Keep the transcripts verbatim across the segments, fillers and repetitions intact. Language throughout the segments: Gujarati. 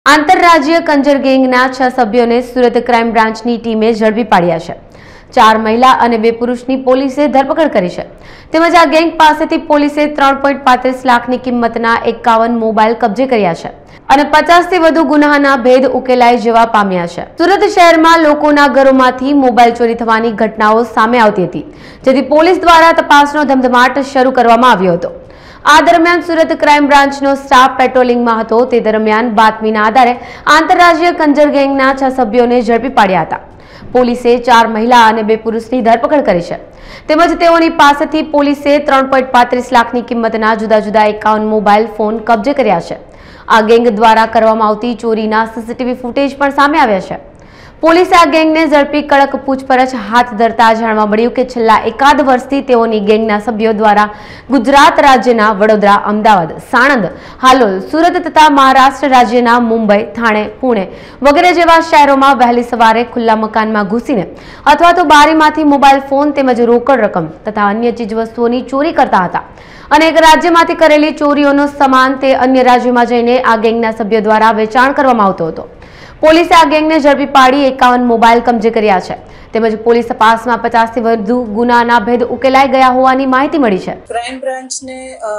આંતરરાજ્ય કંજર ગેંગના છ સભ્યોને સુરત ક્રાઇમ બ્રાન્ચની ટીમે ઝડપી પાડ્યા છે। ચાર મહિલા અને બે પુરુષની પોલીસે ધરપકડ કરી છે। તેમજ આ ગેંગ પાસેથી પોલીસે ત્રણ પોઈન્ટ પાંત્રીસ લાખની કિંમતના એકાવન મોબાઈલ કબજે કર્યા છે અને પચાસ થી વધુ ગુનાના ભેદ ઉકેલાઈ જવા પામ્યા છે। સુરત શહેરમાં લોકોના ઘરોમાંથી મોબાઈલ ચોરી થવાની ઘટનાઓ સામે આવતી હતી, જેથી પોલીસ દ્વારા તપાસનો ધમધમાટ શરૂ કરવામાં આવ્યો હતો। આ દરમિયાન સુરત ક્રાઇમ બ્રાન્ચનો સ્ટાફ પેટ્રોલિંગમાં હતો। તે દરમિયાન બાતમીના આધારે આંતરરાજ્ય કંજર ગેંગના છ સભ્યોને ઝડપી પાડ્યા હતા। પોલીસે ચાર મહિલા અને બે પુરુષની ધરપકડ કરી છે, તેમજ તેઓની પાસેથી પોલીસે ત્રણ પોઈન્ટ પાંત્રીસ લાખની કિંમતના જુદા જુદા એકાવન મોબાઈલ ફોન કબજે કર્યા છે। આ ગેંગ દ્વારા કરવામાં આવતી ચોરીના સીસીટીવી ફૂટેજ પણ સામે આવ્યા છે। પોલીસે આ ગેંગને ઝડપી કડક પૂછપરછ હાથ ધરતા જાણવા મળ્યું કે છેલ્લા એકાદ વર્ષથી તેઓની ગેંગના સભ્યો દ્વારા ગુજરાત રાજ્યના વડોદરા, અમદાવાદ, સાણંદ, હાલોલ, સુરત તથા મહારાષ્ટ્ર રાજ્યના મુંબઈ, થાણે, પુણે વગેરે જેવા શહેરોમાં વહેલી સવારે ખુલ્લા મકાનમાં ઘૂસીને અથવા તો બારીમાંથી મોબાઈલ ફોન તેમજ રોકડ રકમ તથા અન્ય ચીજવસ્તુઓની ચોરી કરતા હતા અને એક રાજ્યમાંથી કરેલી ચોરીઓનો સમાન તે અન્ય રાજ્યોમાં જઈને આ ગેંગના સભ્યો દ્વારા વેચાણ કરવામાં આવતો હતો। પોલીસે આ ગેંગને ઝડપી પાડી એકાવન મોબાઈલ કબજે કર્યા છે, તેમજ પોલીસ તપાસમાં પચાસ થી વધુ ગુનાના ભેદ ઉકેલાઈ ગયા હોવાની માહિતી મળી છે। ક્રાઇમ બ્રાન્ચને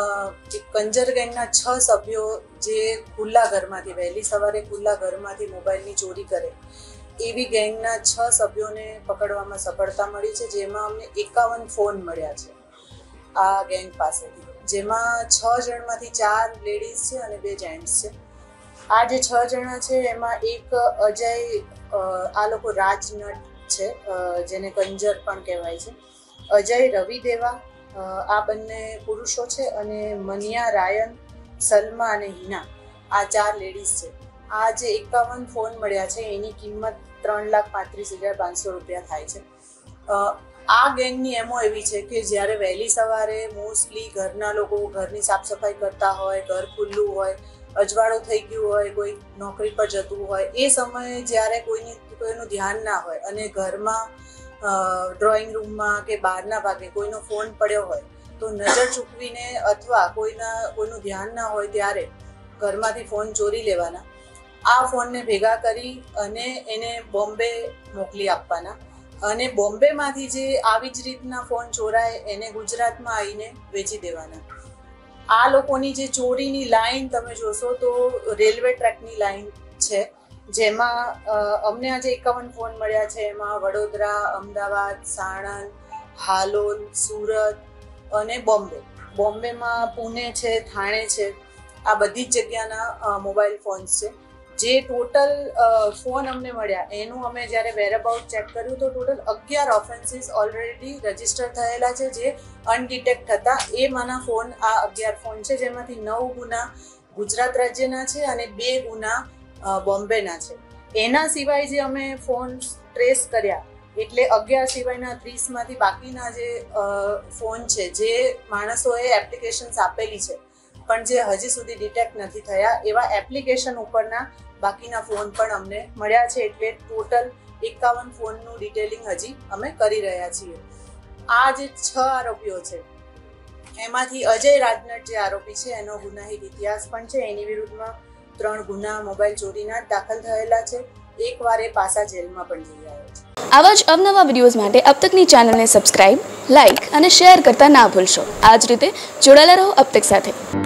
કંજર ગેંગના છ સભ્યો જે ખુલ્લા ઘરમાંથી વહેલી સવારે ખુલ્લા ઘરમાંથી મોબાઈલની ચોરી કરે એવી ગેંગના છ સભ્યોને પકડવામાં સફળતા મળી છે, જેમાં અમને એકાવન ફોન મળ્યા છે આ ગેંગ પાસેથી, જેમાં છ જણમાંથી ચાર લેડીઝ છે અને બે જેન્ટ્સ છે। આ જે છ જણા છે એમાં એક અજય, આ લોકો રાજનટ છે જેને કંજર પણ કહેવાય છે, અજય, રવિ દેવા, આ બંને પુરુષો છે અને મનિયા, રાયન, સલમા અને હિના આ ચાર લેડીઝ છે। આ જે એકાવન ફોન મળ્યા છે એની કિંમત ત્રણ લાખ પાંત્રીસ હજાર પાંચસો રૂપિયા થાય છે। આ ગેંગની એમો એવી છે કે જ્યારે વહેલી સવારે મોસ્ટલી ઘરના લોકો ઘરની સાફ સફાઈ કરતા હોય, ઘર ખુલ્લું હોય, અજવાળું થઈ ગયું હોય, કોઈ નોકરી પર જતું હોય, એ સમયે જ્યારે કોઈની કોઈનું ધ્યાન ના હોય અને ઘરમાં ડ્રોઈંગ રૂમમાં કે બહારના ભાગે કોઈનો ફોન પડ્યો હોય તો નજર ચૂકવીને અથવા કોઈના કોઈનું ધ્યાન ના હોય ત્યારે ઘરમાંથી ફોન ચોરી લેવાના, આ ફોનને ભેગા કરી અને એને બોમ્બે મોકલી આપવાના અને બોમ્બેમાંથી જે આવી જ રીતના ફોન ચોરાય એને ગુજરાતમાં આવીને વેચી દેવાના। આ લોકોની જે ચોરીની લાઈન તમે જોશો તો રેલવે ટ્રેકની લાઈન છે, જેમાં અમને આજે એકાવન ફોન મળ્યા છે એમાં વડોદરા, અમદાવાદ, સાણંદ, હાલોલ, સુરત અને બોમ્બે, બોમ્બેમાં પુણે છે, થાણે છે, આ બધી જ જગ્યાના મોબાઈલ ફોન્સ છે। જે ટોટલ ફોન અમને મળ્યા એનું અમે જ્યારે વેરઅબાઉટ ચેક કર્યું તો ટોટલ અગિયાર ઓફેન્સીસ ઓલરેડી રજીસ્ટર થયેલા છે જે અનડિટેક્ટ હતા। એમાંના ફોન આ અગિયાર ફોન છે, જેમાંથી નવ ગુના ગુજરાત રાજ્યના છે અને બે ગુના બોમ્બેના છે। એના સિવાય જે અમે ફોન ટ્રેસ કર્યા એટલે અગિયાર સિવાયના ત્રીસમાંથી બાકીના જે ફોન છે જે માણસોએ એપ્લિકેશન્સ આપેલી છે પણ જે હજી સુધી ડિટેક્ટ નથી થયા એવા એપ્લિકેશન ઉપરના બાકીના ફોન પણ અમને મળ્યા છે, એટલે ટોટલ એકાવન ફોનનું ડિટેલિંગ હજી અમે કરી રહ્યા છીએ। આ જે છ આરોપીઓ છે એમાંથી અજય રાજનટ જે આરોપી છે એનો ગુનાહિત ઇતિહાસ પણ છે, એની વિરુદ્ધમાં ત્રણ ગુના મોબાઈલ ચોરીના દાખલ થયેલા છે, એક વાર એ પાસા જેલમાં પણ જઈ આવ્યો છે। આવા જ અવનવા વિડીયોઝ માટે અબ તકની ચેનલને સબસ્ક્રાઇબ, લાઇક અને શેર કરતા ના ભૂલશો। આ જ રીતે જોડાયેલા રહો અબ તક સાથે।